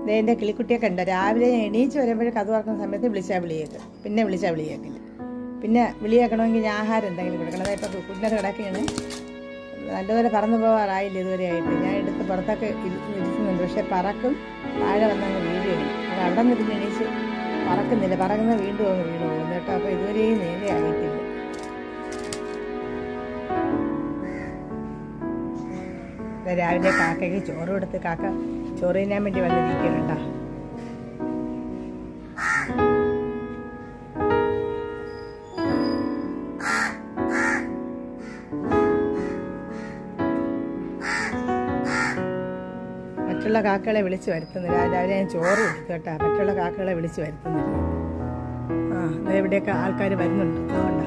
എൻ്റെ കിളിക്കുട്ടിയെ കണ്ടോ, രാവിലെ എണീച്ച് വരുമ്പോഴേക്കും അത് തുറക്കുന്ന സമയത്ത് വിളിച്ചാൽ വിളിയേക്കും, പിന്നെ വിളിച്ചാൽ വിളിയേക്കില്ല. പിന്നെ വിളിയേക്കണമെങ്കിൽ ഞാൻ ആഹാരം എന്തെങ്കിലും കൊടുക്കണം. അതായത് ഇപ്പോൾ കുട്ടിനകത്ത് കിടക്കുകയാണ്, നല്ലപോലെ പറന്നു പോകാറായില്ല ഇതുവരെ ആയിട്ട്. ഞാൻ എടുത്ത് പുറത്തൊക്കെ ഇരുത്തുന്നുണ്ട്, പക്ഷേ പറക്കും, താഴെ വന്നങ്ങ് വീഴുകയാണ്. അത് അവിടെ നിന്ന് എണീച്ച് പറക്കുന്നില്ല, പറക്കുന്നത് വീണ്ടും അങ്ങ് വീണ് പോകുന്നു കേട്ടോ. അപ്പോൾ ഇതുവരെയും നേരെ ആയിട്ടില്ല. രാവിലെ കാക്കയ്ക്ക് ചോറ് കൊടുത്ത് കാക്ക ചോറ് തിന്നാൻ വേണ്ടി വന്നിരിക്കുന്നുണ്ടോ. മറ്റുള്ള കാക്കകളെ വിളിച്ച് വരുത്തുന്നില്ല. രാവിലെ ഞാൻ ചോറ് കൊടുത്തു കേട്ടോ, മറ്റുള്ള കാക്കകളെ വിളിച്ച് വരുത്തുന്നില്ല. എവിടെയൊക്കെ ആൾക്കാർ വരുന്നുണ്ട്, അതുകൊണ്ടാ.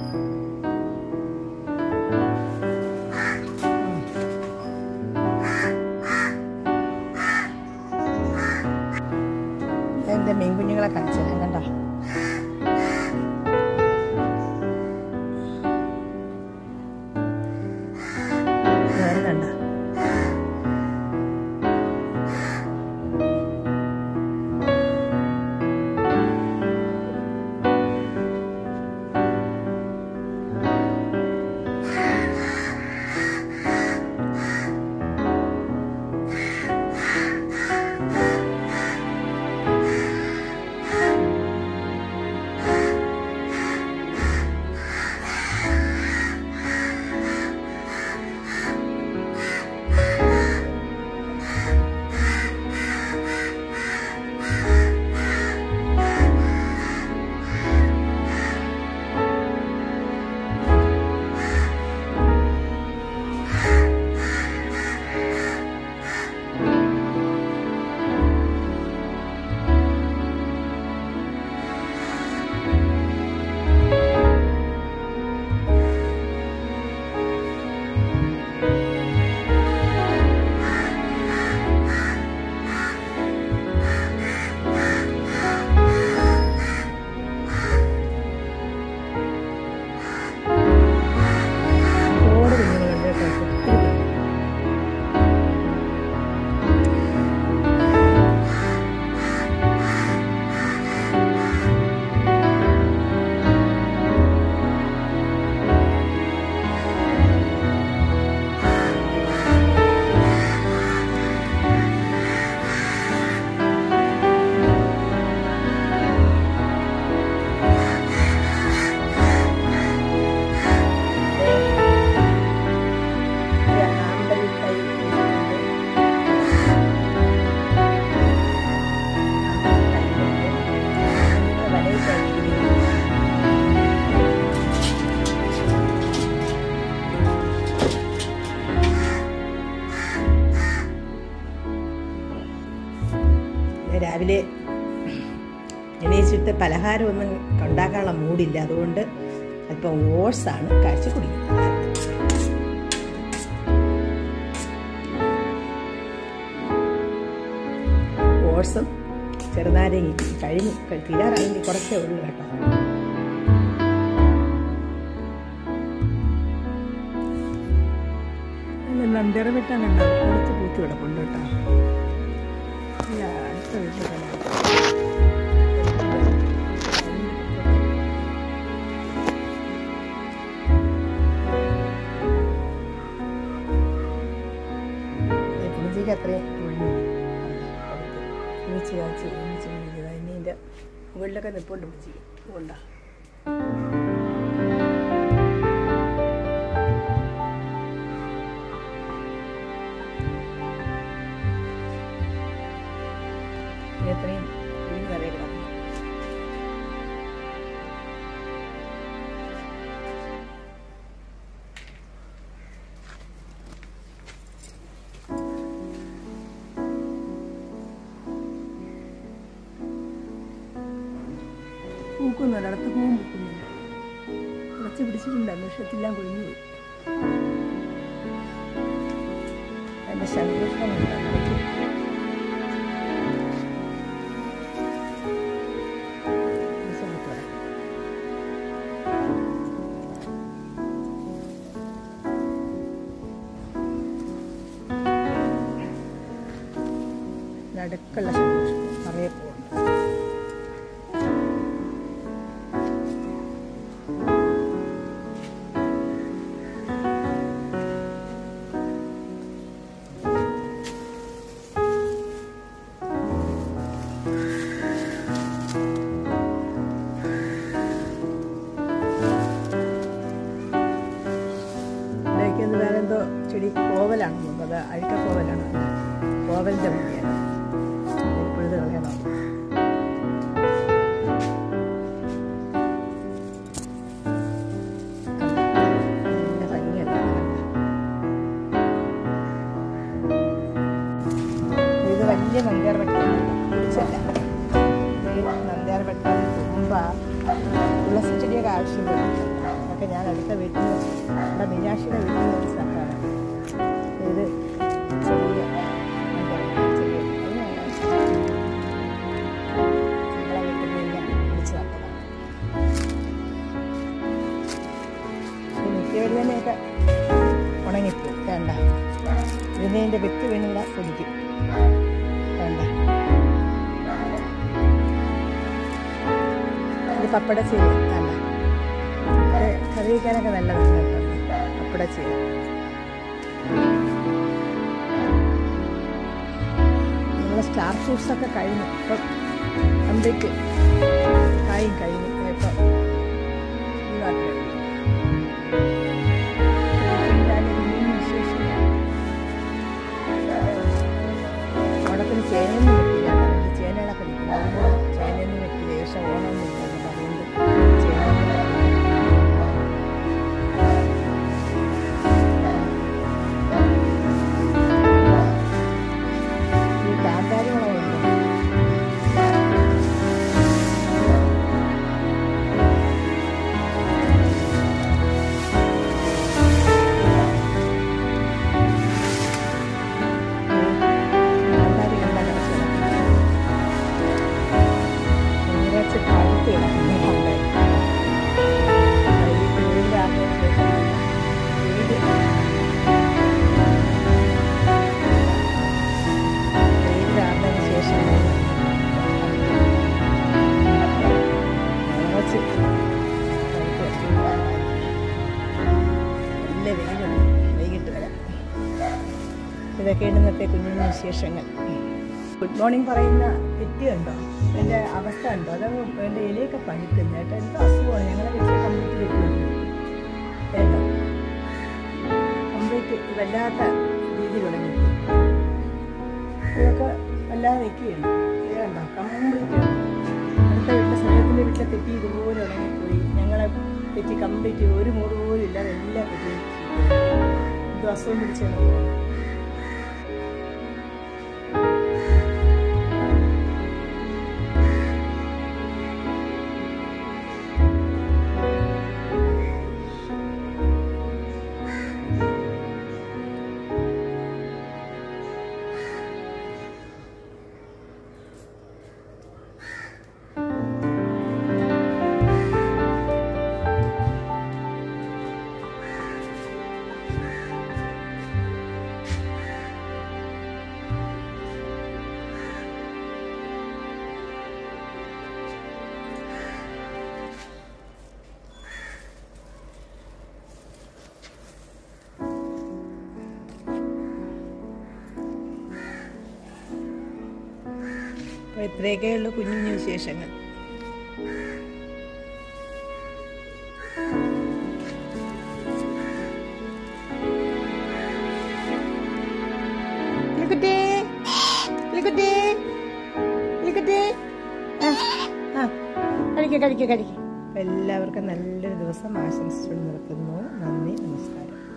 എൻ്റെ മീൻ കുഞ്ഞുങ്ങളെ കാണിച്ചു തരാം കണ്ടോ. വരുന്നുണ്ടോ? രാവിലെ എണീച്ചിട്ട് പലഹാരമൊന്നും ഉണ്ടാക്കാനുള്ള മൂടില്ല, അതുകൊണ്ട് അല്പം ഓട്സാണ് കഴിച്ച് കുടിക്കുന്നത്. ഓട്സും ചെറുനാരങ്ങി കഴിഞ്ഞു, തീരാറായെങ്കിൽ കുറച്ചേ ഉള്ളൂ കേട്ടോ. നന്ദിറവിട്ടാനുണ്ടോ, കുറച്ച് പൂത്തി കിടപ്പുണ്ട് കേട്ടോ. അടുത്ത വീട്ടിൽ പുളിഞ്ചിക്ക് അത്രയും വിളിച്ച് കാച്ചി വിളിച്ചത് ഇനി ഇതിൻ്റെ മുകളിലൊക്കെ നിൽപ്പുണ്ട് പുളിഞ്ചിക്ക്, അതുകൊണ്ടാണ്. എത്രയും വീട് നിറയെ കിടക്കുന്നു. പൂക്കുന്നുണ്ട്, അടുത്ത് പൂവും പൂക്കുന്നുണ്ട്. കുറച്ച് പിടിച്ചിട്ടുണ്ട്, അന്വേഷണത്തിലെല്ലാം കൊഴിഞ്ഞു പോയി. അതിൻ്റെ ശങ്കൃഷ്ണമുണ്ട്. അടുത്ത നടുക്കുള്ള ശംഖുപുഷ്പം നിറയെ പൂവുണ്ട്. വേറെ എന്തോ ചെടി കോവലാണ് തോന്നുന്നത്. അത് അഴുക്കക്കോവലാണ്. കോവലിൻ്റെ ഭംഗിയാണ്. ഇപ്പോഴത് കളയണം. നല്ല ഭംഗിയല്ല. ഇത് വലിയ നന്ദ്യാർവട്ടം പിടിച്ചല്ല. നന്ദ്യാർവട്ടം, തുമ്പ, തുളസി ചെടിയൊക്കെ ആവശ്യമുണ്ട്. അതൊക്കെ ഞാൻ അടുത്ത വീട്ടിൽ നിന്ന് നമ്മുടെ മീനാക്ഷിയുടെ വീട്ടിൽ നിന്ന് ഒരു സ്ഥലമാണ്. ഇത് ചെറിയ നമ്മളെ വീട്ടിൽ നിന്ന് പിടിച്ച് നട്ടതാണ്. നിത്യവരുതനെയൊക്കെ ഉണങ്ങിപ്പോയി. വേണ്ട, ഇതിൻ്റെ വിത്ത് വീണിവിടെ പൊടിക്കും. വേണ്ട, ഇത് പപ്പടച്ചീര. വേണ്ട, കറി വയ്ക്കാനൊക്കെ നല്ലതാണ് കേട്ടോ. പപ്പടച്ചീര നമ്മളെ സ്റ്റാർ ഫ്രൂട്ട്സൊക്കെ കഴിഞ്ഞു. ഇപ്പം കംപ്ലീറ്റ് കായും കഴിഞ്ഞു. ഇപ്പം ഓണത്തിന് ചേനയൊന്നും വെക്കില്ല. ചേനകളൊക്കെ വെക്കും. ചേനയൊന്നും വെക്കില്ല. ശേഷം ഓണമൊന്നും ഇല്ല. അതുകൊണ്ട് വൈകിട്ട് വരാം. ഇതൊക്കെയാണ് ഇന്നത്തെ കുഞ്ഞു വിശേഷങ്ങൾ. ഗുഡ് മോർണിംഗ് പറയുന്ന തെറ്റുണ്ടോ? എൻ്റെ അവസ്ഥ ഉണ്ടോ? അത് എൻ്റെ ഇലയൊക്കെ പണിക്കുന്നു കേട്ടോ. എന്തോ അസുഖമാണ്. ഞങ്ങളുടെ വീട്ടിൽ കംപ്ലീറ്റ് വെക്കുന്നുണ്ട് കേട്ടോ. കംപ്ലീറ്റ് വല്ലാത്ത രീതിയിൽ തുടങ്ങി. ഇതൊക്കെ വല്ലാതെ വെക്കുകയാണ്. ഇതുണ്ടോ കംപ്ലീറ്റ്. അടുത്ത വീട്ടിലെ സമയത്തിൻ്റെ വീട്ടിലെ തെറ്റി ഇതുപോലെ ഉണങ്ങിപ്പോയി. ഞങ്ങളെ തെറ്റി കംപ്ലീറ്റ് ഒരു മൂട് പോലും ഇല്ലാതെ എല്ലാം തെറ്റി. എന്തോ അസുഖം പിടിച്ചാണ് പോകുന്നത്. അപ്പോൾ ഇത്രയൊക്കെയുള്ള കുഞ്ഞു കുഞ്ഞു വിശേഷങ്ങൾ. കഴിക്കും. എല്ലാവർക്കും നല്ലൊരു ദിവസം ആശംസിച്ചുകൊണ്ട് നിർത്തുന്നു. നന്ദി, നമസ്കാരം.